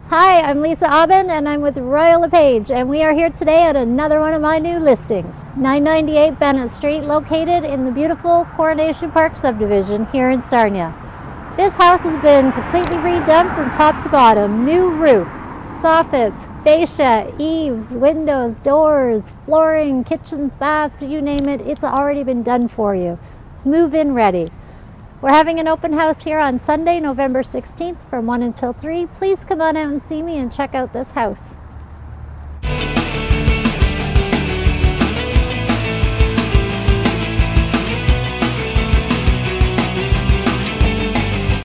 Hi, I'm Lisa Aubin and I'm with Royal LePage, and we are here today at another one of my new listings. 998 Bennett Street, located in the beautiful Coronation Park subdivision here in Sarnia. This house has been completely redone from top to bottom. New roof, soffits, fascia, eaves, windows, doors, flooring, kitchens, baths, you name it, it's already been done for you. It's move-in ready. We're having an open house here on Sunday, November 16th from 1 until 3. Please come on out and see me and check out this house.